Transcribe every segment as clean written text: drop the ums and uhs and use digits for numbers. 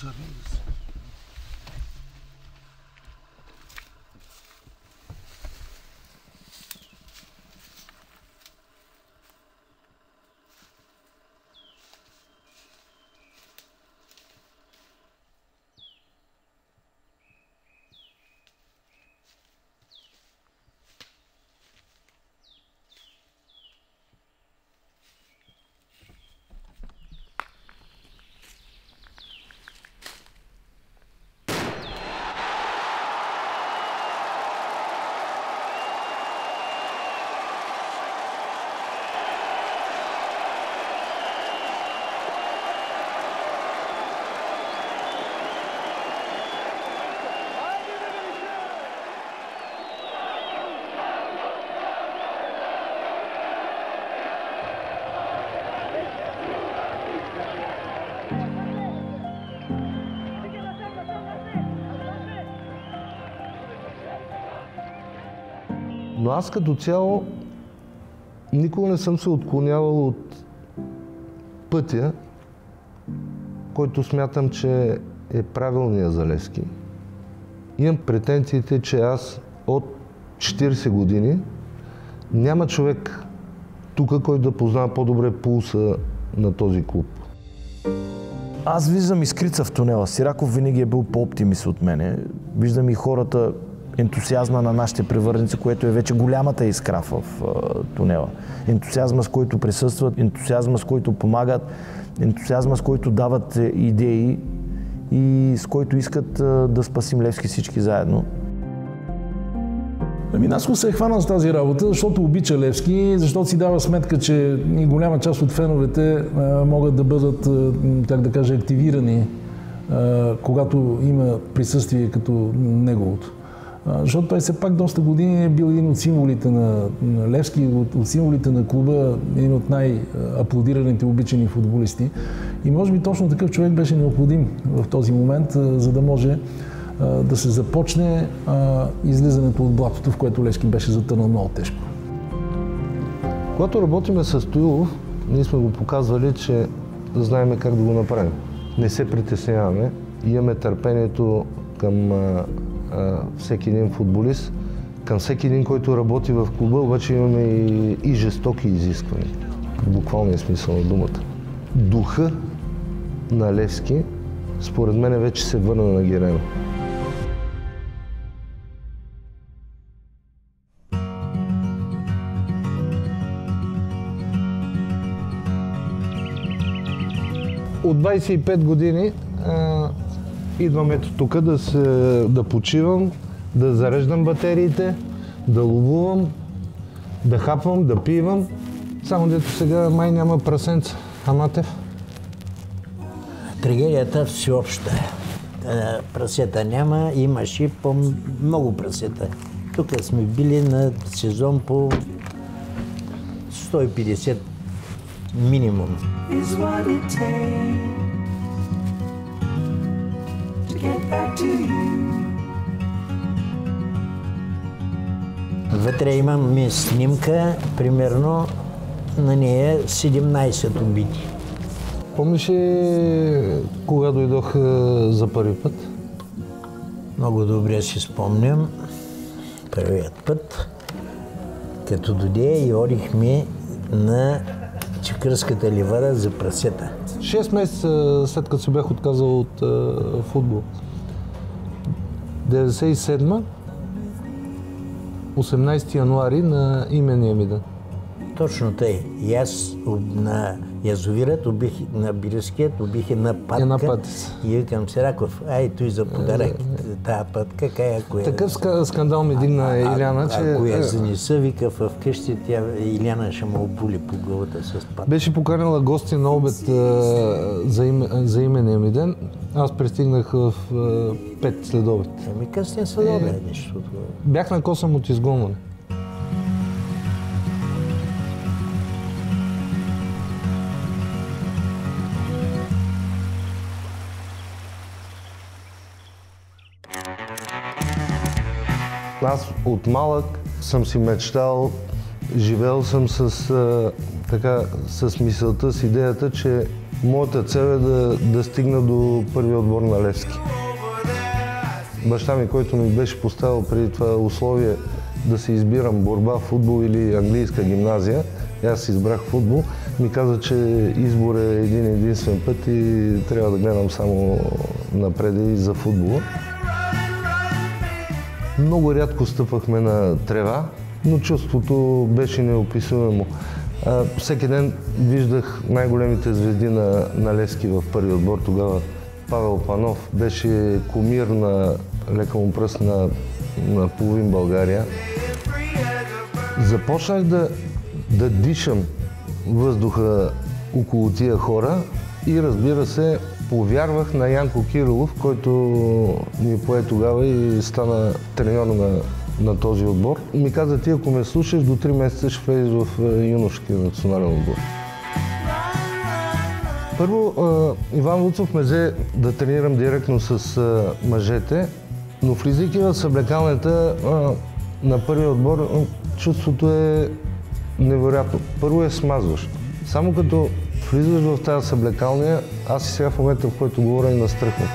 Но аз като цяло никога не съм се отклонявал от пътя, който смятам, че е правилният за Левски. Имам претенциите, че аз от 40 години няма човек тук, който да познава по-добре пулса на този клуб. Аз виждам искрица в тунела. Сираков винаги е бил по-оптимист от мене. Виждам и хората, ентусиазма на нашите привърженици, което е вече голямата искра в тунела. Ентусиазма, с който присъстват, ентусиазма, с който помагат, ентусиазма, с който дават идеи и с който искат да спасим Левски всички заедно. Наско се е хванал с тази работа, защото обича Левски, защото си дава сметка, че и голяма част от феновете могат да бъдат, как да кажа, активирани, когато има присъствие като неговото. Защото той все пак доста години е бил един от символите на Левски, от символите на клуба, един от най-аплодираните, обичани футболисти. И може би точно такъв човек беше необходим в този момент, за да може да се започне излизането от блатото, в което Левски беше затънал много тежко. Когато работиме с Стоилов, ние сме го показвали, че знаем как да го направим. Не се притесняваме, имаме търпението към всеки един футболист, към всеки един, който работи в клуба, обаче имаме и жестоки изисквания, в буквалния смисъл на думата. Духа на Левски, според мен, вече се върна на Герена. От 25 години идвам ето тук да почивам, да зареждам батериите, да ловувам, да хапвам, да пивам. Само дето сега май няма прасенца. Аматев? Трагедията всеобща. Прасета няма, имаше по-много прасета. Тук сме били на сезон по 150 минимум. Вътре имам снимка, примерно на нея 17 убити. Помниш ли кога дойдох за първи път? Много добре си спомням първият път, като дойде и одихме на Чекърската ливада за прасета. 6 месеца след като се бях отказал от футбол. 97-ма, 18 януари на имения ми ден. Точно тъй. И аз на язовирът убих, на Бириският убих една патка. И викам Сираков, ай той за подарък тази патка, ако е... Такъв скандал ми дигна Иляна, че... Ако я занеса, вика в къщи, Иляна ще му обули по главата с патка. Беше поканила гости на обед за имения ми ден. Аз пристигнах в 5 след обед. Ами късен след обед нещо. Бях на косъм от изгонване. Аз от малък съм си мечтал, живеел съм с така с мисълта, с идеята, че моята цел е да стигна до първия отбор на Левски. Баща ми, който ми беше поставил преди това условие да се избирам борба, футбол или английска гимназия, и аз избрах футбол, ми каза, че избор е един единствен път и трябва да гледам само напред и за футбола. Много рядко стъпвахме на трева, но чувството беше неописуемо. Всеки ден виждах най-големите звезди на Левски в първи отбор. Тогава Павел Панов беше кумир на лека му пръст на половин България. Започнах да дишам въздуха около тия хора и, разбира се, повярвах на Янко Кирилов, който ми пое тогава и стана треньор на този отбор. Ми каза: ти, ако ме слушаш, до 3 месеца ще влезеш в юношеския национален отбор. Първо, Иван Вуцов ме взе да тренирам директно с мъжете, но влизайки в съблекалнята на първия отбор, чувството е невероятно. Първо е смазващо. Само като влизаш в тази съблекалния, аз и сега в момента, в който говоря, и настръхвам.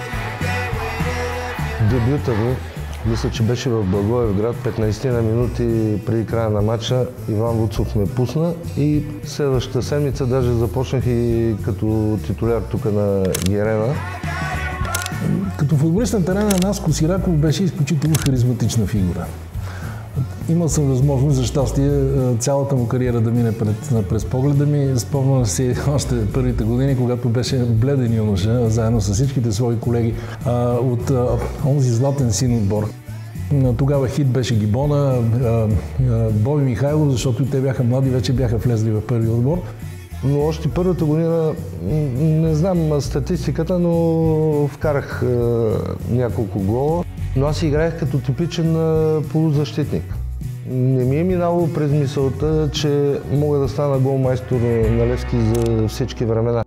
Дебюта ми, мисля, че беше в Благоевград, 15 на минути преди края на матча, Иван Вуцов ме пусна и следващата седмица даже започнах и като титуляр тук на Герена. Като футболист на терена, Наско Сираков беше изключително харизматична фигура. Имал съм възможност, за щастие, цялата му кариера да мине през погледа ми. Спомням си още първите години, когато беше бледен юноша, заедно с всичките свои колеги от онзи златен син отбор. Тогава хит беше Гибона, Боби Михайлов, защото те бяха млади, вече бяха влезли в първи отбор. Но още първата година, не знам статистиката, но вкарах няколко гола. Но аз играех като типичен полузащитник. Не ми е минало през мисълта, че мога да стана голмайстор на Левски за всички времена.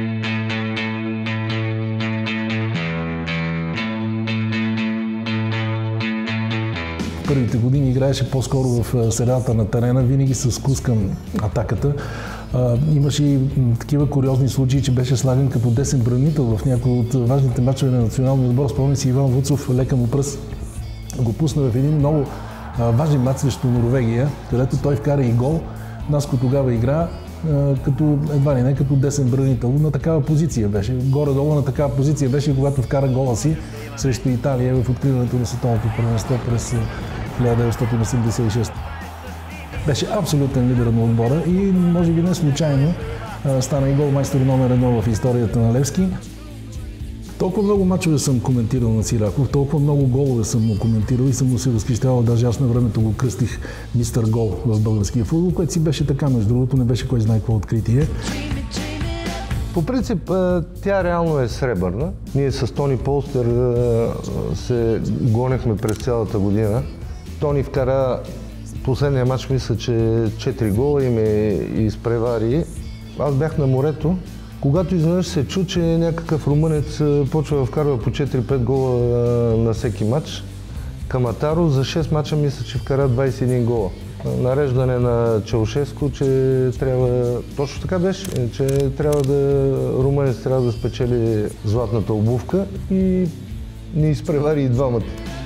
В първите години играеше по-скоро в средата на терена, винаги с вкус към атаката. Имаше и такива куриозни случаи, че беше слаган като десен бранител в някои от важните мачове на националния отбор. Спомня си Иван Вуцов, лека му пръст, го пусна в един много важен мач срещу Норвегия, където той вкара и гол. Наско тогава игра като едва ли не като десен бранител. На такава позиция беше. Горе-долу на такава позиция беше, когато вкара гола си срещу Италия в откриването на световното първенство през 1986. Беше абсолютен лидер на отбора и може би не случайно стана и голмайстор номер 1 в историята на Левски. Толкова много мачове съм коментирал на Сираков, толкова много голове съм му коментирал и съм му се възхищавал. Даже аз на времето го кръстих мистер Гол в българския футбол, което си беше така, между другото, не беше кой знае какво откритие. По принцип, тя реално е сребърна. Ние с Тони Полстер се гонехме през цялата година. Тони вкара последния мач, мисля, че 4 гола и ме изпревари. Аз бях на морето. Когато изведнъж се чу, че някакъв румънец почва да вкарва по 4-5 гола на всеки матч, Каматаро за 6 мача мисля, че вкара 21 гола. Нареждане на Чаушеско, че трябва, точно така беше, че румънец трябва да спечели златната обувка и ни изпревари и двамата.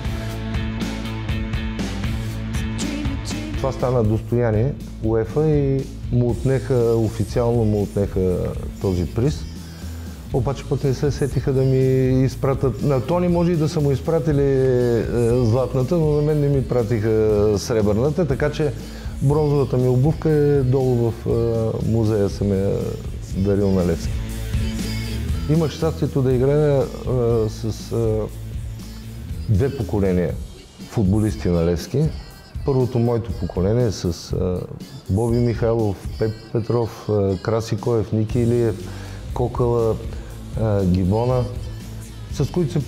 Това стана достояние УЕФА и официално му отнеха този приз. Обаче пък не се сетиха да ми изпратят. На Тони може и да са му изпратили златната, но на мен не ми пратиха сребърната, така че бронзовата ми обувка е долу в музея, съм я дарил на Левски. Имах щастието да играя с две поколения футболисти на Левски. Първото моето поколение е с Боби Михайлов, Пеп Петров, Краси Коев, Ники Илиев, Кокала, Гибона, с които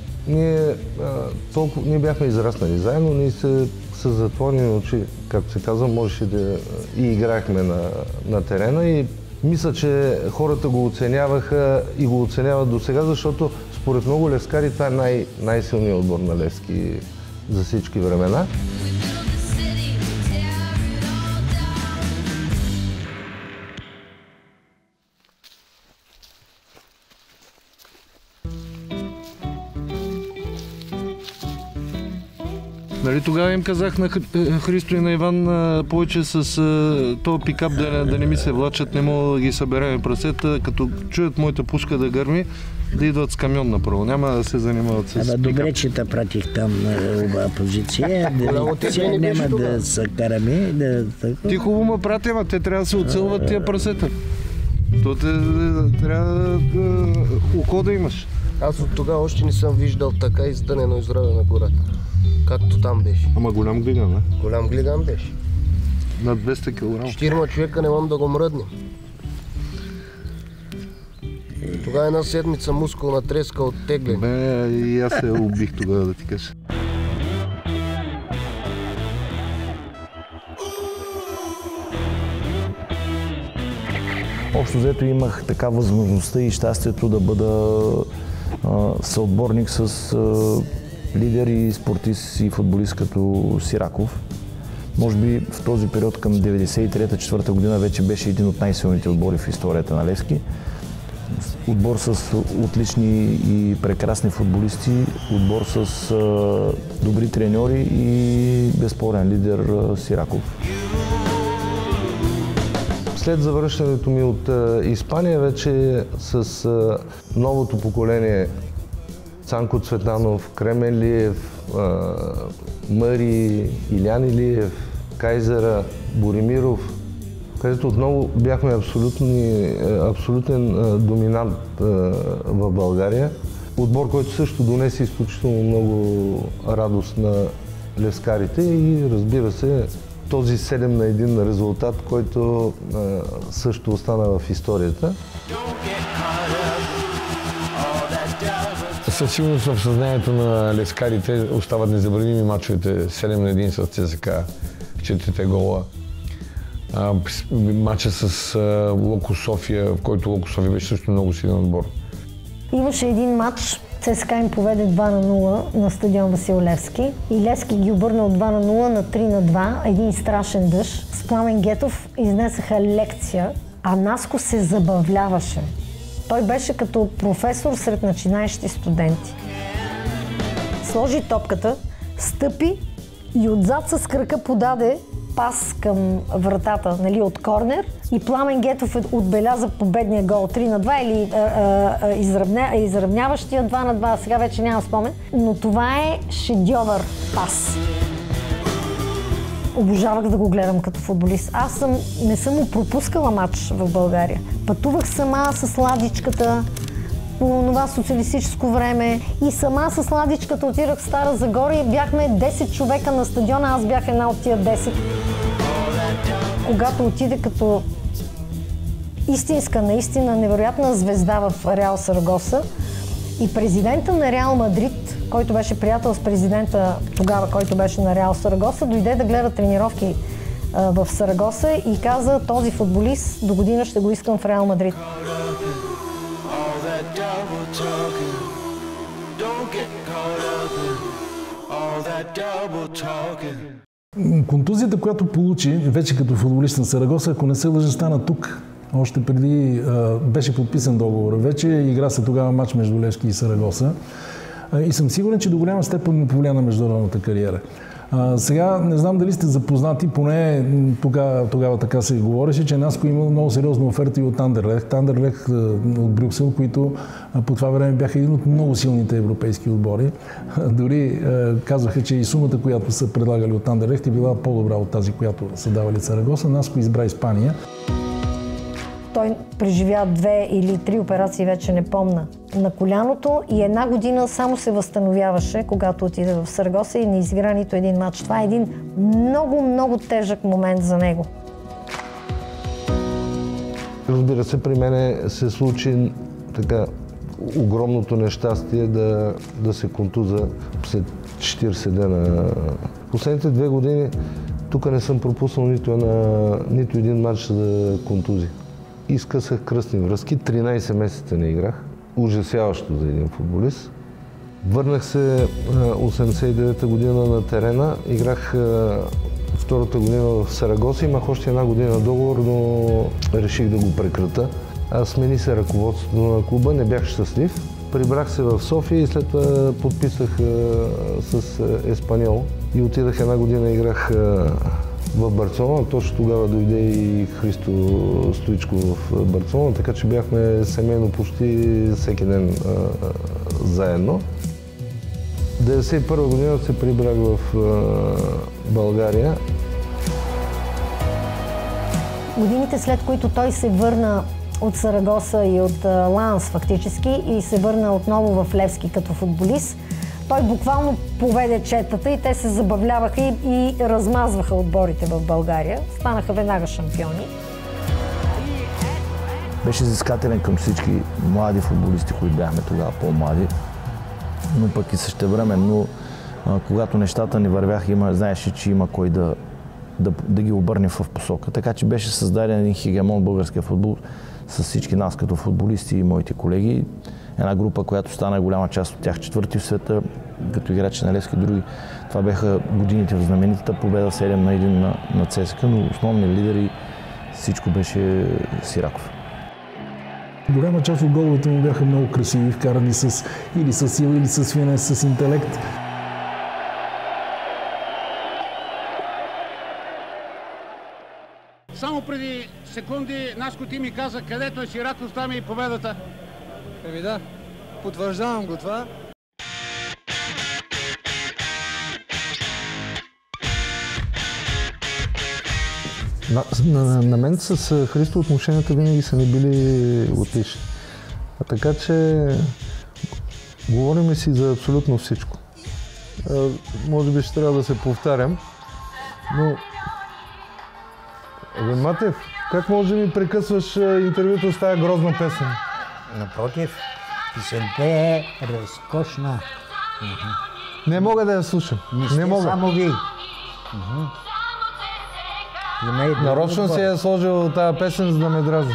ние бяхме израснали заедно, ние с затворени очи, както се казва, можеше да и играехме на терена и мисля, че хората го оценяваха и го оценяват до сега, защото според много левскари това е най-силният отбор на Левски за всички времена. Нали тогава им казах на Христо и на Иван повече с този пикап да не ми се влачат, не мога да ги съберем прасета, като чуят моята пушка да гърми, да идват с камион направо, няма да се занимават с пикап. Добре, че те пратих там на позиция, няма да се караме. Ти хубаво ме прати, ама те трябва да се оцелват тия прасета. То трябва око да имаш. Аз от тогава още не съм виждал така издънено израве на гората. Както там беше. Ама голям глиган, не? Голям глиган беше. Над 200 кг. 4 човека не мога да го мръднем. Тогава една седмица мускулна треска от теглен. Бе, и аз се убих тогава, да ти кажа. Общо взето имах така възможността и щастието да бъда съотборник с лидер и спортист и футболист като Сираков. Може би в този период към 93-4 година вече беше един от най-силните отбори в историята на Левски. Отбор с отлични и прекрасни футболисти, отбор с добри треньори и безспорен лидер Сираков. След завръщането ми от Испания вече с новото поколение Цанко Цветанов, Кремен Лиев, Мъри, Илян Илиев, Кайзера, Боримиров, където отново бяхме абсолютен доминант в България. Отбор, който също донесе изключително много радост на левскарите и разбира се този 7-1 резултат, който също остана в историята. Със сигурност в съзнанието на левскарите остават незабравими мачовете 7-1 с ЦСКА, 4 гола. Мача с Локо София, в който Локо София беше също много силен отбор. Имаше един матч, ЦСКА им поведе 2-0 на стадион Васил Левски и Левски ги обърна от 2-0 на 3-2, един страшен дъжд. С Пламен Гетов изнесаха лекция, а Наско се забавляваше. Той беше като професор сред начинаещи студенти. Сложи топката, стъпи и отзад с крака подаде пас към вратата, нали, от корнер и Пламен Гетов отбеляза победния гол 3-2 или изравняващия 2-2, сега вече няма спомен, но това е шедьовър пас. Обожавах да го гледам като футболист. Не съм му пропускала матч в България. Пътувах сама с ладичката по това социалистическо време и сама с ладичката отидах в Стара Загора и бяхме 10 човека на стадиона, аз бях една от тия 10. Когато отиде като истинска, наистина невероятна звезда в Реал Сарагоса и президента на Реал Мадрид, който беше приятел с президента тогава, който беше на Реал Сарагоса, дойде да гледа тренировки в Сарагоса и каза, този футболист до година ще го искам в Реал Мадрид. Контузията, която получи вече като футболист на Сарагоса, ако не се лъжа, стана тук. Още преди беше подписан договор. Вече игра се тогава матч между Левски и Сарагоса. И съм сигурен, че до голяма степен му повлия на международната кариера. Сега не знам дали сте запознати, поне тогава така се говореше, че Наско имал много сериозна оферта и от Андерлехт. Андерлехт от Брюксел, които по това време бяха един от много силните европейски отбори. Дори казваха, че и сумата, която са предлагали от Андерлехт, е била по-добра от тази, която са давали Сарагоса. Наско избра Испания. Той преживя 2 или 3 операции, вече не помна, на коляното и една година само се възстановяваше, когато отиде в Сарагоса и не изигра нито един матч. Това е един много, много тежък момент за него. Разбира се, при мене се случи така огромното нещастие да се контуза след 40 дена. Последните 2 години тук не съм пропуснал нито един матч за контузия. Изкъсах кръстни връзки, 13 месеца не играх. Ужасяващо за един футболист. Върнах се 89-та година на терена, играх втората година в Сарагоса, имах още една година договор, но реших да го прекратя. Смени се ръководството на клуба, не бях щастлив. Прибрах се в София и след това подписах с Еспаньол. и отидах една година, играх в Барселона. Точно тогава дойде и Христо Стоичко в Барселона, така че бяхме семейно почти всеки ден заедно. 1991 година се прибрах в България. Годините, след които той се върна от Сарагоса и от Ланс фактически и се върна отново в Левски като футболист, той буквално поведе четата и те се забавляваха и размазваха отборите в България. Станаха веднага шампиони. Беше изискателен към всички млади футболисти, които бяхме тогава по-млади, но пък и същевременно, когато нещата не вървяха, знаеше, че има кой да ги обърне в посока. Така че беше създаден един хегемон в българския футбол с всички нас като футболисти и моите колеги. Една група, която стана голяма част от тях четвърти в света, като играчи на Левски, други. Това бяха годините в знаменитата победа 7-1 на ЦСКА, но основни лидери всичко беше Сираков. Голяма част от головете му бяха много красиви, вкарани или с сила, или с финес, с интелект. Само преди секунди Наско ти ми каза, където е Сираков, там е и победата. Еми да, потвърждавам го това. На мен с Христо отношенията винаги са ни били отлични. Така че говорим си за абсолютно всичко. Може би ще трябва да се повтарям, но Матев, как може да ми прекъсваш интервюто с тази грозна песен? Напротив, песента е разкошна. Не мога да я слушам. Не мога. Само ви. Нарочно си е сложил тази песен, за да ме дразни.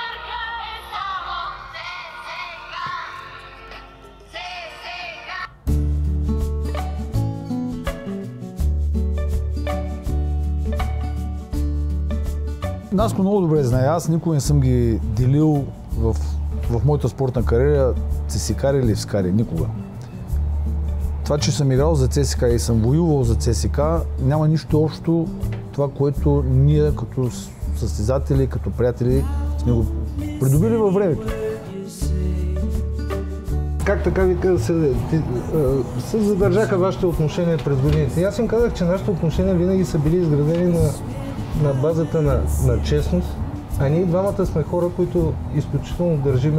Наско много добре знае. Аз никога не съм ги делил в моята спортна кариера ЦСКА или Левскари. Никога. Това, че съм играл за ЦСКА и съм воювал за ЦСКА, няма нищо общо това, което ние като състезатели, като приятели сме го придобили във времето. Как така вика се задържаха вашите отношения през годините? Аз им казах, че нашите отношения винаги са били изградени на базата на честност, а ние двамата сме хора, които изключително държиме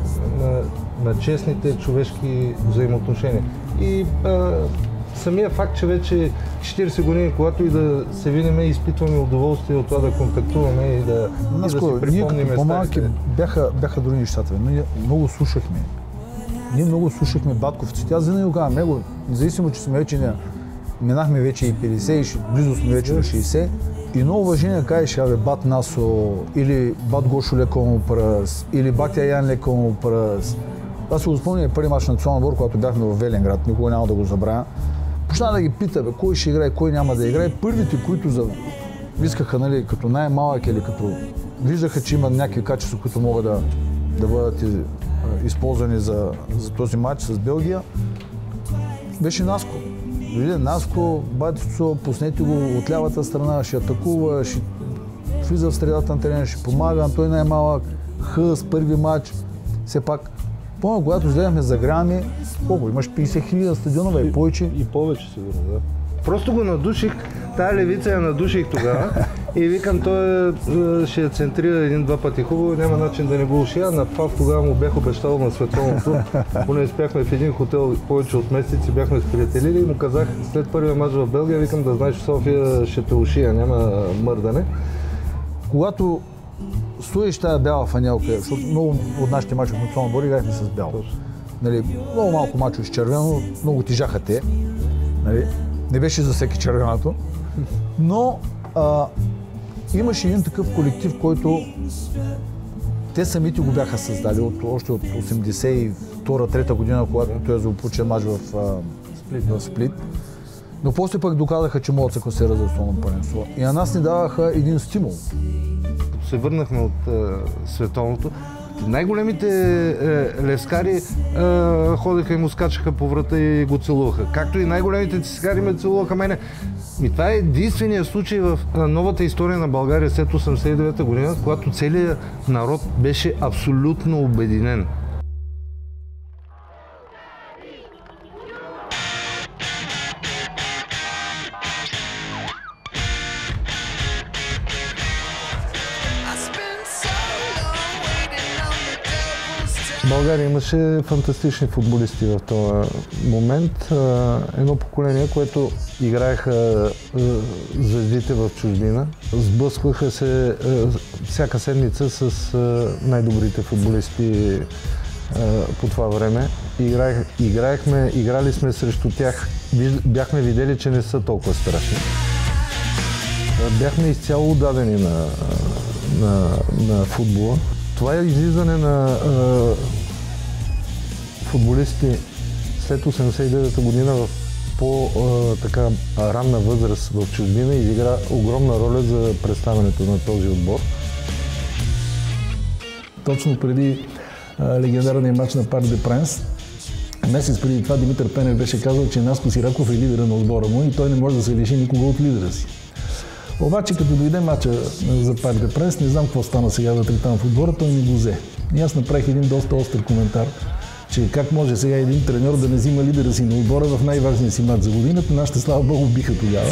на честните човешки взаимоотношения. И самия факт, че вече 40 години, когато и да се видиме, изпитваме удоволствие от това да контактуваме и да си припомниме. Ние като по-малки бяха други нещата, но ние много слушахме. Ние много слушахме батковците. Аз винаги го казвам, него, независимо, че сме вече минахме вече и 50, близо сме вече на 60, и много уважение кажеш, абе, бат Насо, или бат Гошо леко му пръс, или бат Яян леко му пръс. Аз си го спомня първи мач на национален отбор, когато бяхме в Велинград, никога няма да го забравя. Почна да ги пита, бе, кой ще играе, кой няма да играе. Първите, които искаха, нали, като най-малък или като виждаха, че има някакви качества, които могат да бъдат използвани за този матч с Белгия, беше Наско. Дойде Наско, батицо, пуснете го от лявата страна, ще атакува, ще влиза в средата на терена, ще помага, той най-малък, хъс, първи матч. Все пак, помня, когато изгледахме загряваме, колко, имаш 50 000 на стадиона, и повече? И повече, сигурно, да. Просто го надуших, тая левица я надуших тогава и викам, той ще я центрира един-два пъти хубаво, няма начин да не го ушия. На Пав тогава му бях обещал на световното, поне спяхме в един хотел повече от месец и бяхме сприятелили и му казах след първия мач в Белгия, викам да знаеш, в София ще те ушия, няма мърдане. Когато стоиш тая бяла фанелка, защото много от нашите мачи в национален отбор играхме с бяло. Нали, много малко мачове с червено, много тежаха те. Нали, не беше за всеки червеното, но имаше един такъв колектив, който те самите го бяха създали още от 82-3 година, когато той е злополучен мач в Сплит. Но после пък доказаха, че могат да се класират за основно първенство. И на нас ни даваха един стимул. Като се върнахме от световното, Най-големите лескари ходеха и му скачаха по врата и го целуваха. Както и най-големите цискари ме целуваха мене. Това е единствения случай в новата история на България след 1989 година, когато целият народ беше абсолютно обединен. България имаше фантастични футболисти в този момент. Едно поколение, което играеха звездите в чужбина. Сблъскваха се всяка седмица с най-добрите футболисти по това време. Играли сме срещу тях. Бяхме видели, че не са толкова страшни. Бяхме изцяло отдадени на футбола. Това е излизане на футболисти след 1989 година в по-така ранна възраст в чужбина и изигра огромна роля за представянето на този отбор. Точно преди легендарния матч на Парк де Пренс, месец преди това Димитър Пенев беше казал, че Наско Сираков е лидера на отбора му и той не може да се лиши никога от лидера си. Обаче, като дойде матча за Парк де Пренс, не знам какво стана сега вътре там в отбора, той ми го взе. И аз направих един доста остър коментар, че как може сега един треньор да не взима лидера си на отбора в най-важния си мач за годината. Нашите, слава Богу, биха тогава.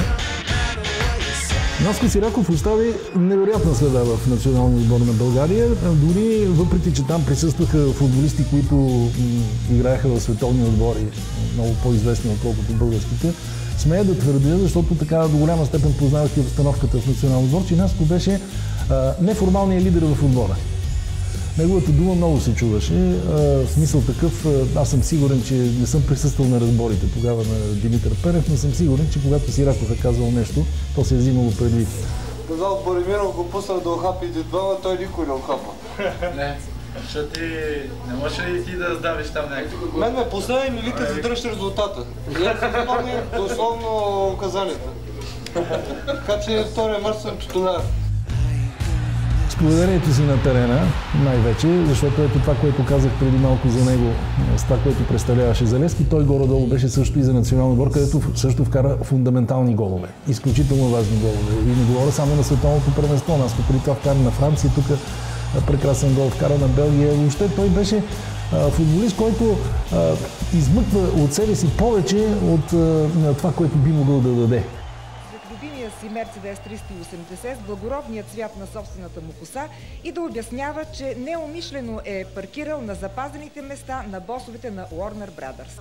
Наско Сираков остави невероятна следа в националния отбор на България, дори въпреки, че там присъстваха футболисти, които играеха в световни отбори, много по-известни отколкото българските. Смея да твърдя, защото така до голяма степен познавах и обстановката в националния отбор, че Наско беше неформалният лидер в отбора. Неговата дума много се чуваше. В смисъл такъв, аз съм сигурен, че не съм присъствал на разборите тогава на Димитър Пенев, но съм сигурен, че когато Сираков е казал нещо, то се е взимало предвид. Казал Боримиров го пуснал да охапи и двама, той никой не охапа. Не, защото ти не можеш ли ти да сдавиш там някакво? Мен ме пусна и милите задръжте резултата. И аз съм помня дословно указанията. Така че втория март съм титуляр. С поведението си на терена, най-вече, защото ето това, което казах преди малко за него, с това, което представляваше за Левски, той горе-долу беше също и за националния отбор, където също вкара фундаментални голове. Изключително важни голове. И не говоря само на световното първенство. Нас преди това вкара на Франция, тук прекрасен гол вкара на Белгия. Въобще той беше футболист, който измъква от себе си повече от това, което би могъл да даде. Си Мерцедес 380 с благородния цвят на собствената му коса и да обяснява, че неумишлено е паркирал на запазените места на босовете на Warner Brothers.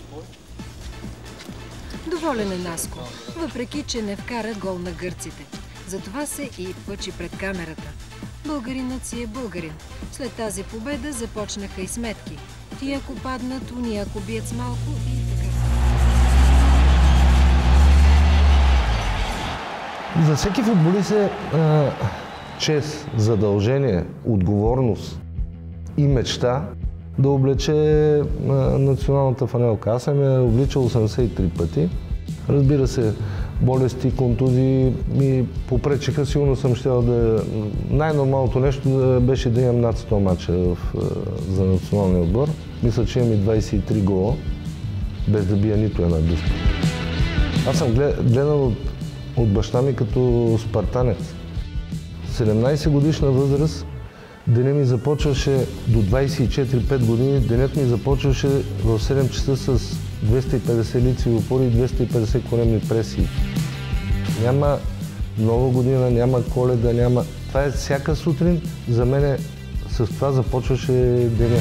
Доволен е Наско, въпреки че не вкара гол на гърците. Затова се и пъчи пред камерата. Българинът си е българин. След тази победа започнаха и сметки. Ти ако паднат, уни ако бият с малко и така. За всеки футболист е чест, задължение, отговорност и мечта да облече националната фанелка. Аз съм я обличал 83 пъти. Разбира се, болести, контузии ми попречиха. Сигурно съм щел да... Най-нормалното нещо беше да имам над 100 мача за националния отбор. Мисля, че имам и 23 гола, без да бия нито една дъска. Аз съм гледан от баща ми като спартанец. 17 годишна възраст, денят ми започваше до 24-5 години, денят ми започваше в 7 часа с 250 лицеви опори и 250 коремни пресии. Няма Нова година, няма Коледа, няма... Това е всяка сутрин, за мен с това започваше деня.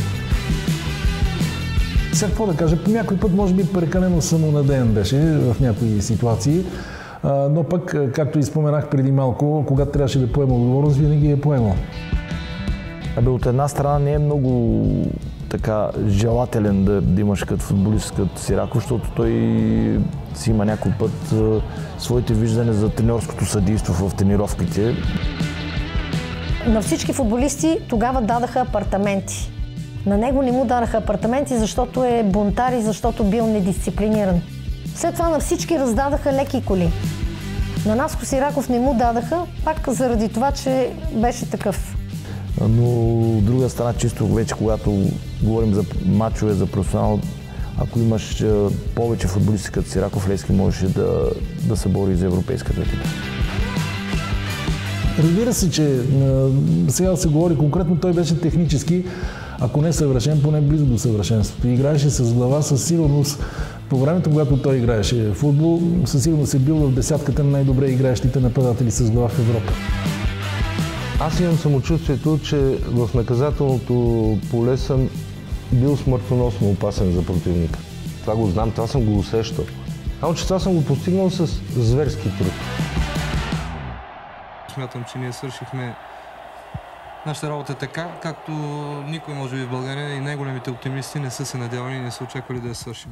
Сега какво да кажа, по някой път може би прекалено самонадеян беше в някои ситуации. Но пък, както и споменах преди малко, когато трябваше да поема отговорност, винаги е поемал. От една страна не е много така желателен да имаш като футболист като Сираков, защото той си има някой път своите виждания за треньорското съдейство в тренировките. На всички футболисти тогава дадаха апартаменти. На него не му дадаха апартаменти, защото е бунтар и защото бил недисциплиниран. След това на всички раздадаха леки коли. На Наско Сираков не му дадаха, пак заради това, че беше такъв. Но от друга страна, чисто вече когато говорим за мачове, за професионално, ако имаш повече футболисти като Сираков, Левски можеше да се бори за европейската титла. Разбира се, че сега да се говори конкретно, той беше технически, ако не съвършен, поне близо до съвършенството. Играеше с глава, със сигурност. По времето, когато той играеше футбол, със сигурност е бил в десятката на най-добре играещите нападатели с глава в Европа. Аз имам самочувствието, че в наказателното поле съм бил смъртоносно опасен за противника. Това го знам, това съм го усещал. Само че това съм го постигнал с зверски труд. Смятам, че ние свършихме нашата работа така, както никой може би в България и най-големите оптимисти не са се надявали и не са очаквали да я свършим.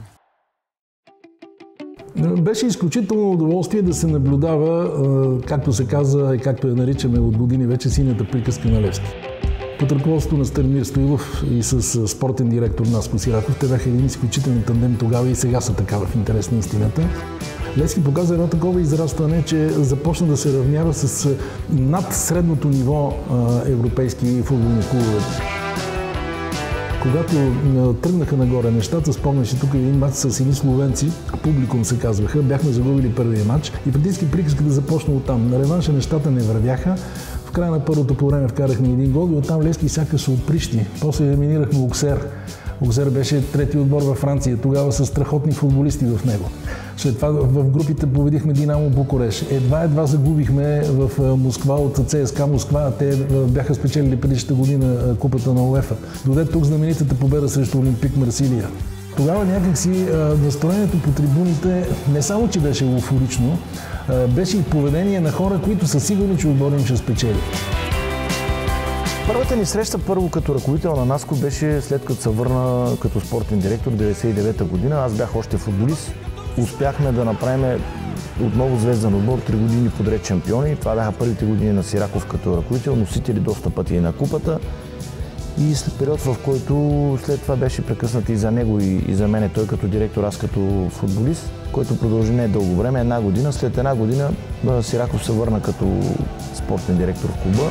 Беше изключително удоволствие да се наблюдава, както се каза и както я наричаме от години вече, синята приказка на Левски. Под ръководството на Станимир Стоилов и с спортен директор Наско Сираков, те бяха един изключителен тандем тогава и сега са така в интерес на истината. Левски показа едно такова израстване, че започна да се равнява с над средното ниво европейски футболни клубове. Когато тръгнаха нагоре нещата, спомняш и тук един матч с едни словенци, публикум се казваха, бяхме загубили първия матч и практически приказката започна оттам. На реванша нещата не вървяха. В края на първото по време вкарахме един гол и оттам Левски сякаш се отприщи. После елиминирахме Оксер. Оксер беше трети отбор във Франция, тогава са страхотни футболисти в него. След това в групите победихме Динамо Букурещ. Едва загубихме в Москва от ЦСКА Москва. Те бяха спечелили предишната година купата на УЕФА. Доде тук знаменитата победа срещу Олимпик Марсилия. Тогава някакси настроението по трибуните не само, че беше еуфорично, беше и поведение на хора, които са сигурни, че отборът им ще спечели. Първата ни среща първо като ръководител на Наско беше след като се върна като спортен директор 1999 година. Аз бях още футболист. Успяхме да направим отново звезден отбор, 3 години подред шампиони. Това бяха първите години на Сираков като ръководител, носители доста пъти и на купата. И след период, в който след това беше прекъснат и за него и за мене, той като директор, аз като футболист, който продължи не дълго време, една година. След една година Сираков се върна като спортен директор в клуба.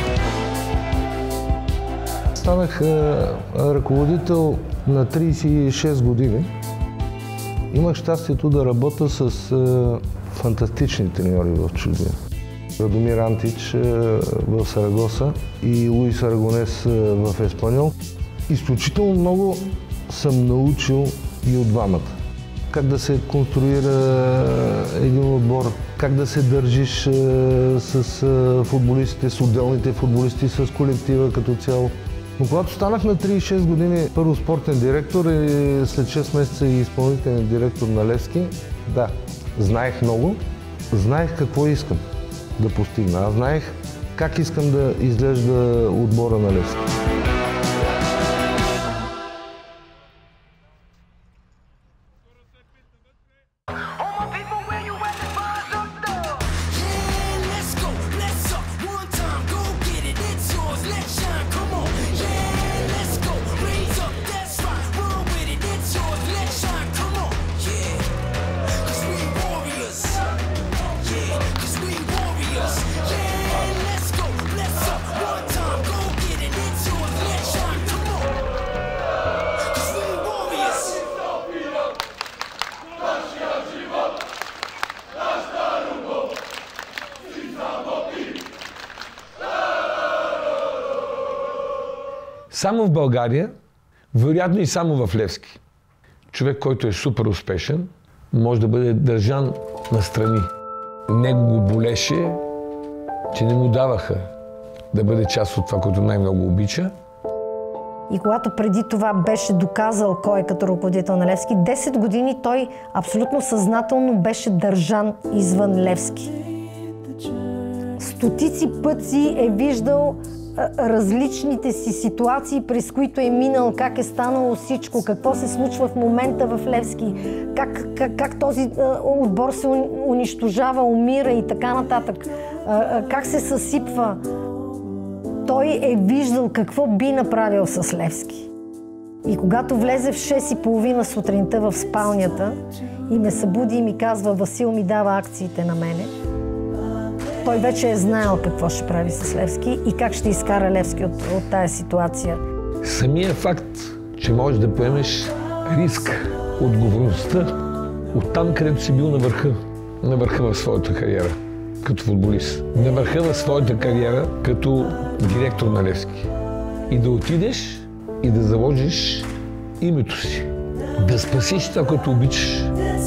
Станах ръководител на 36 години. Имах щастието да работя с фантастични треньори в чужбина. Радомир Антич в Сарагоса и Луис Арагонес в Еспаньол. Изключително много съм научил и от двамата. Как да се конструира един отбор, как да се държиш с футболистите, с отделните футболисти, с колектива като цяло. Но когато станах на 36 години първо спортен директор и след 6 месеца и изпълнителен директор на Левски, да, знаех много, знаех какво искам да постигна. Аз знаех как искам да изглежда отбора на Левски. Само в България, вероятно и само в Левски, човек, който е супер успешен, може да бъде държан настрани. Него го болеше, че не му даваха да бъде част от това, което най-много обича. И когато преди това беше доказал кой е като ръководител на Левски, 10 години той абсолютно съзнателно беше държан извън Левски. Стотици пъти е виждал различните си ситуации, през които е минал, как е станало всичко, какво се случва в момента в Левски, как този отбор се унищожава, умира и така нататък, как се съсипва. Той е виждал какво би направил с Левски. И когато влезе в 6:30 сутринта в спалнята и ме събуди и ми казва: Васил ми дава акциите на мене, той вече е знаел какво ще прави с Левски и как ще изкара Левски от тая ситуация. Самия факт, че можеш да поемеш риск, отговорността от там, където си бил на върха в своята кариера като футболист, на върха в своята кариера като директор на Левски. И да отидеш и да заложиш името си, да спасиш това, което обичаш.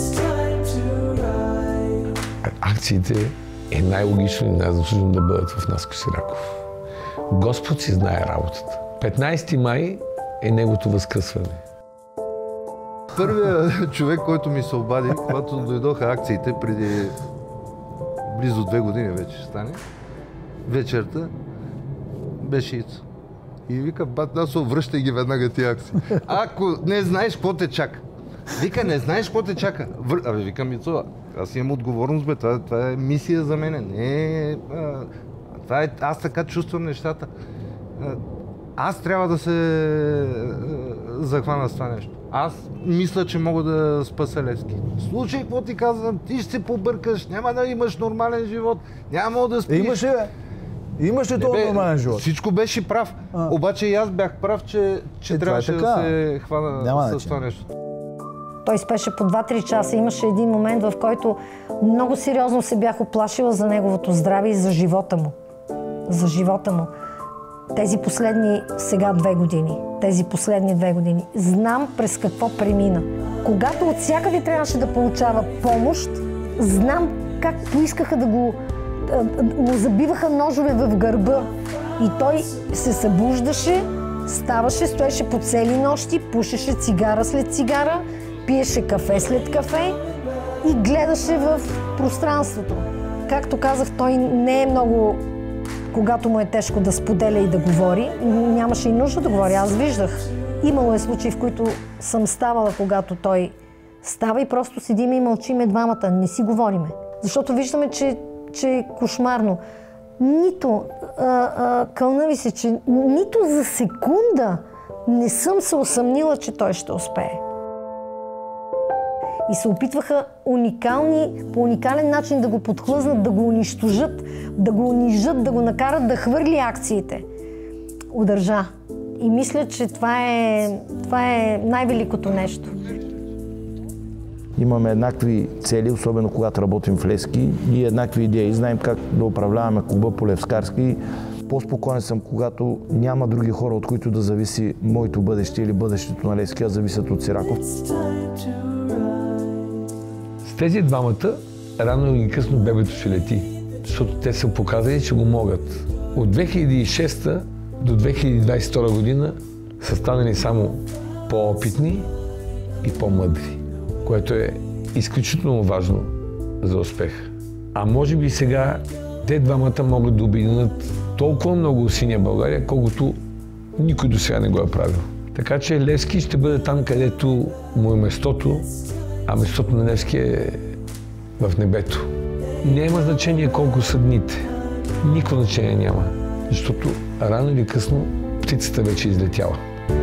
Акциите е най-логично и най-заслужено да бъдат в Наско Сираков. Господ си знае работата. 15 май е неговото възкръсване. Първият човек, който ми се обади, когато дойдоха акциите преди близо 2 години вече ще стане, вечерта беше Ицо. И вика, бат Насо, връщай ги веднага тия акции. Ако не знаеш какво те чака. Вика, не знаеш какво те чака. Абе, викам, Ицо, аз имам отговорност, бе, това е мисия за мене. Аз така чувствам нещата. Аз трябва да се захвана с това нещо. Аз мисля, че мога да спася Левски. Слушай, какво ти казвам, ти ще се побъркаш, няма да имаш нормален живот, няма да спиш. Имаш ли, бе? Имаш ли този нормален живот? Всичко беше прав. Обаче и аз бях прав, че трябваше да се хвана с това нещо. Той спеше по 2-3 часа. Имаше един момент, в който много сериозно се бях оплашила за неговото здраве и за живота му. За живота му. Тези последни сега 2 години. Тези последни 2 години. Знам през какво премина. Когато от всякъде трябваше да получава помощ, знам как поискаха да му забиваха ножове в гърба. И той се събуждаше, ставаше, стоеше по цели нощи, пушеше цигара след цигара, пиеше кафе след кафе и гледаше в пространството. Както казах, той не е много, когато му е тежко да споделя и да говори. Нямаше и нужда да говори, аз виждах. Имало е случаи, в които съм ставала, когато той става и просто седиме и мълчиме двамата, не си говориме. Защото виждаме, че е кошмарно. Нито, кълна ви се, че нито за секунда не съм се усъмнила, че той ще успее. И се опитваха по уникален начин да го подхлъзнат, да го унищожат, да го унижат, да го накарат да хвърли акциите. Удържа. И мисля, че това е най-великото нещо. Имаме еднакви цели, особено когато работим в Левски, и еднакви идеи. Знаем как да управляваме клуба по левскарски. По-спокоен съм, когато няма други хора, от които да зависи моето бъдеще или бъдещето на Левски, а зависят от Сираков. С тези двамата рано или късно бебето ще лети, защото те са показали, че го могат. От 2006 до 2022 година са станали само по-опитни и по-мъдри, което е изключително важно за успех. А може би сега те двамата могат да обединят толкова много синя България, колкото никой до сега не го е правил. Така че Левски ще бъде там, където му е местото, а местото на Левски е в небето. Няма значение колко са дните. Никакво значение няма, защото рано или късно птицата вече е излетяла.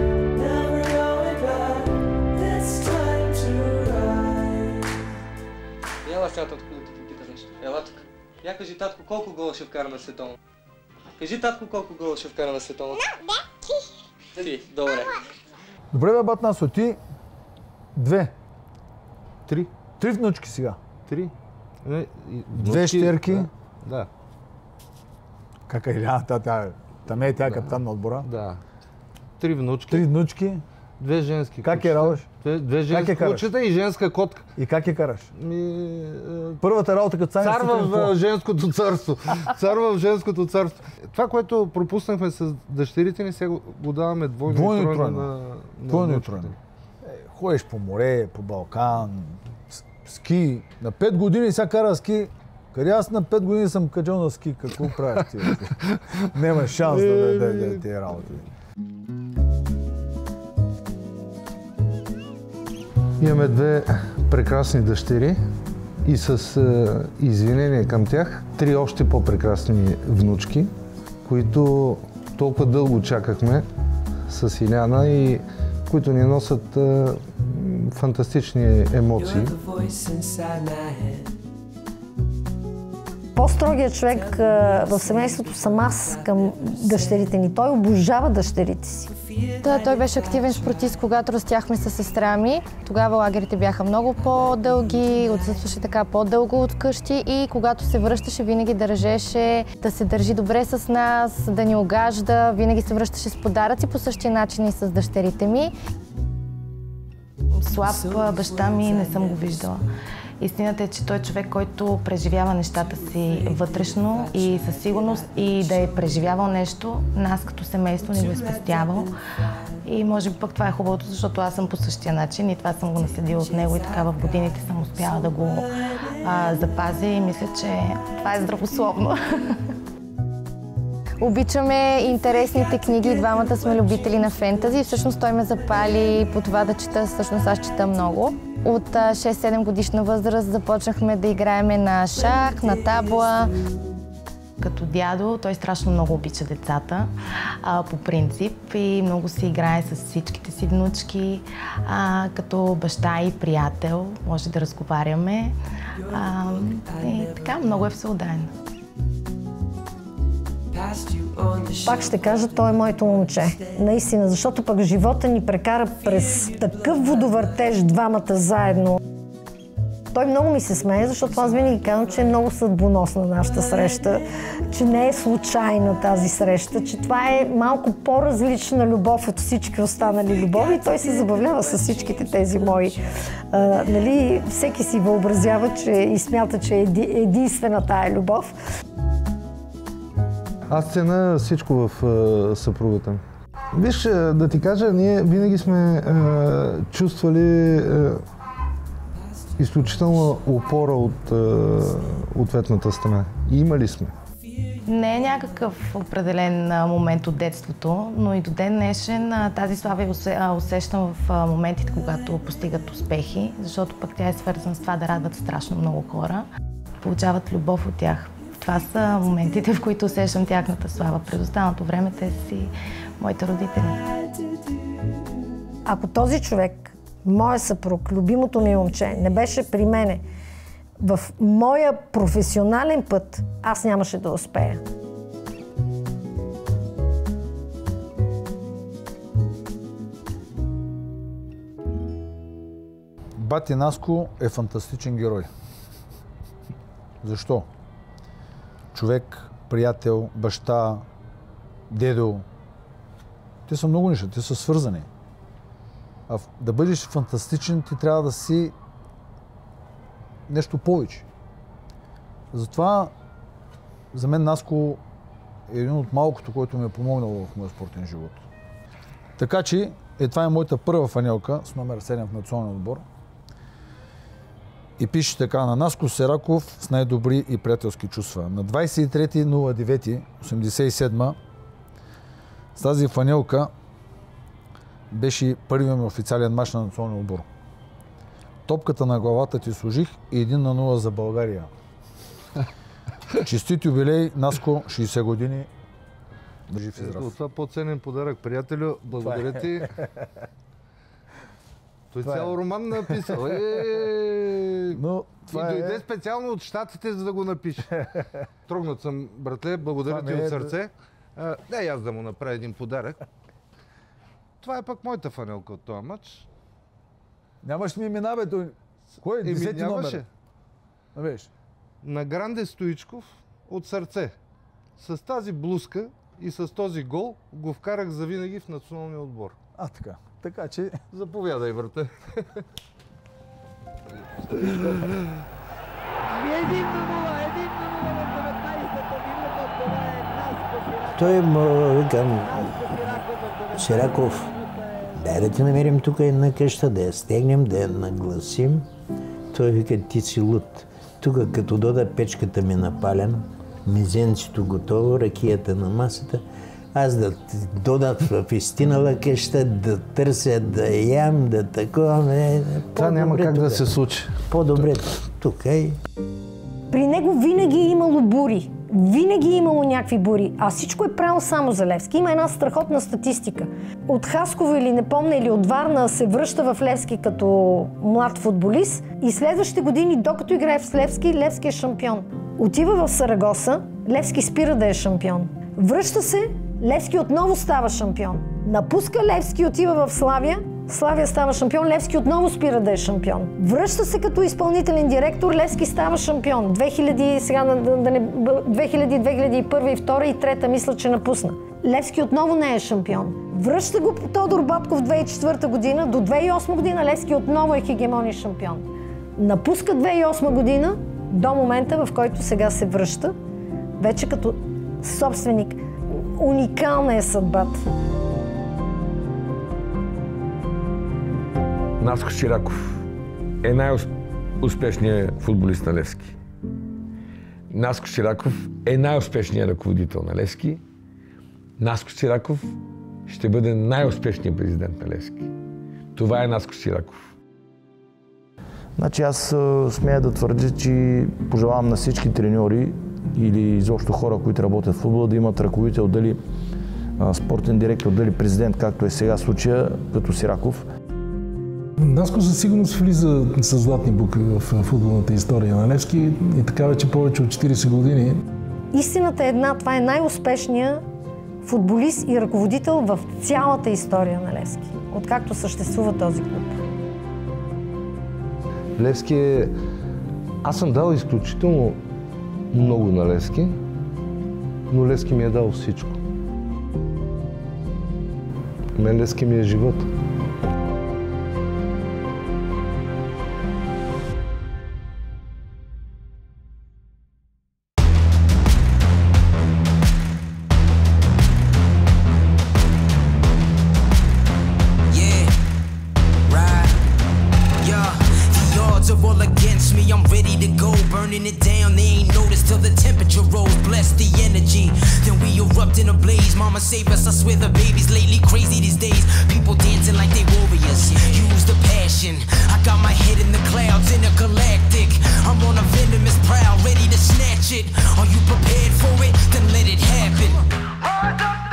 Ела сега, татко, да ти пита нещо. Ела тук. Я кажи, татко, колко гола ще вкара на световно? Кажи, татко, колко гола ще вкара на световно? Ти, добре. Добре, бе, бат Насо, ти 2. 3. 3 внучки сега. 3. 2 щерки. Да. Кака Иляна, там е тя капитан на отбора. Да. 3 внучки. 3 внучки. 2 женски Как я раваш? 2 женски кучета и женска котка. И как я караш? Първата работа, като станеш... Цар в женското царство. Цар в женското царство. Това, което пропуснахме с дъщерите ни, сега го даваме двойно и тройно. Двойно и тройно. Ходиш по море, по Балкан, ски. На 5 години сега кара ски. Къде аз на 5 години съм качал на ски? Какво правиш ти? Няма шанс да тези работи. Имаме 2 прекрасни дъщери и с извинение към тях 3 още по-прекрасни внучки, които толкова дълго чакахме с Иляна и които ни носят фантастични емоции. По-строгият човек в семейството съм аз към дъщерите ни. Той обожава дъщерите си. Да, той беше активен спортист, когато растяхме със сестра ми. Тогава лагерите бяха много по-дълги, отсъстваше така по-дълго от вкъщи и когато се връщаше, винаги държеше да се държи добре с нас, да ни огажда, винаги се връщаше с подаръци по същия начин и с дъщерите ми. Слаб баща ми не съм го виждала. Истината е, че той е човек, който преживява нещата си вътрешно и със сигурност и да е преживявал нещо, нас като семейство не го е спестявал. И може би пък това е хубавото, защото аз съм по същия начин и това съм го наследила от него и така в годините съм успяла да го запазя и мисля, че това е здравословно. Обичаме интересните книги, двамата сме любители на фентази. Всъщност той ме запали по това да чета, всъщност аз чета много. От 6-7 годишна възраст започнахме да играеме на шах, на табла. Като дядо той страшно много обича децата по принцип и много се играе с всичките си внучки. Като баща и приятел може да разговаряме. И така, много е всеотдаен. Пак ще кажа, той е моето момче. Наистина, защото пък живота ни прекара през такъв водовъртеж двамата заедно. Той много ми се смее, защото аз винаги казвам, че е много съдбоносна нашата среща, че не е случайна тази среща, че това е малко по-различна любов от всички останали любови и той се забавлява с всичките тези мои. Нали, всеки си въобразява и смята, че е единствена тая любов. Аз ценя всичко в съпругата. Виж, да ти кажа, ние винаги сме чувствали изключителна опора от ответната страна. И имали сме. Не е някакъв определен момент от детството, но и до ден днешен тази слава я усещам в моментите, когато постигат успехи, защото пък тя е свързана с това да радват страшно много хора. Получават любов от тях. Това са моментите, в които усещам тяхната слава. През останалото време те си моите родители. Ако този човек, моя съпруг, любимото ми момче, не беше при мене в моя професионален път, аз нямаше да успея. Бати Наско е фантастичен герой. Защо? Човек, приятел, баща, дедо. Те са много неща, те са свързани. А да бъдеш фантастичен, ти трябва да си нещо повече. Затова за мен Наско е един от малкото, който ми е помогнал в моя спортен живот. Така че, това е моята първа фанелка с номер 7 в националния отбор. И пише така: на Наско Сераков с най-добри и приятелски чувства. На 23.09.87 с тази фанелка беше първият ми официален мач на националния отбор. Топката на главата ти служих и 1-0 за България. Честит юбилей, Наско, 60 години. Да жив и здрав. От това по-ценен подарък, приятелю. Благодаря ти. Той цял роман написал. Но и дойде специално от Щатите, за да го напише. Трогнат съм, братле, благодаря ти от сърце. Дай аз да му направя един подарък. Това е пък моята фанелка от този матч. Нямаш ми имена, бе, той. Кой е? 10-ти номер? Виж, на Гранде Стоичков от сърце. С тази блузка и с този гол го вкарах завинаги в националния отбор. Така. Така че... Заповядай, брате. Той викам, Сираков, дай да ти намерим тук една къща, да я стегнем, да я нагласим. Той вика, ти си луд. Тук като дода печката ми напалена, мизенцето готово, ракията на масата, аз да додат в истинала къща, да търся, да ям, да такова. Това няма как да се случи. По-добре тук е. При него винаги е имало бури. Винаги е имало някакви бури. А всичко е правилно само за Левски. Има една страхотна статистика. От Хасково или не помня, или от Варна се връща в Левски като млад футболист и следващите години, докато играе в Левски, Левски е шампион. Отива в Сарагоса, Левски спира да е шампион. Връща се, Левски отново става шампион. Напуска Левски, отива в Славия, Славия става шампион, Левски отново спира да е шампион. Връща се като изпълнителен директор, Левски става шампион. 2000, 2001 и 2002 и 2003 мисля, че напусна. Левски отново не е шампион. Връща го Тодор Батков 2004 година, до 2008 година Левски отново е хегемонен шампион. Напуска 2008 година до момента, в който сега се връща, вече като собственик. Уникална е съдбата. Наско Сираков е най-успешният футболист на Левски. Наско Сираков е най-успешният ръководител на Левски. Наско Сираков ще бъде най-успешният президент на Левски. Това е Наско Сираков. Значи аз смея да твърдя, че пожелавам на всички треньори или изобщо хора, които работят в футбола, да имат ръководител, дали спортен директор, дали президент, както е сега случая, като Сираков. Наско със сигурност влиза с златни букви в футболната история на Левски и така вече повече от 40 години. Истината е една, това е най-успешният футболист и ръководител в цялата история на Левски, откакто съществува този клуб. Левски е... Аз съм дал изключително много на Левски, но Левски ми е дал всичко. Мен Левски ми е живот. It down, they ain't noticed till the temperature rose. Bless the energy, then we erupt in a blaze. Mama save us, I swear the baby's lately crazy these days. People dancing like they warriors. Use the passion. I got my head in the clouds, intergalactic. I'm on a venomous prowl, ready to snatch it. Are you prepared for it? Then let it happen.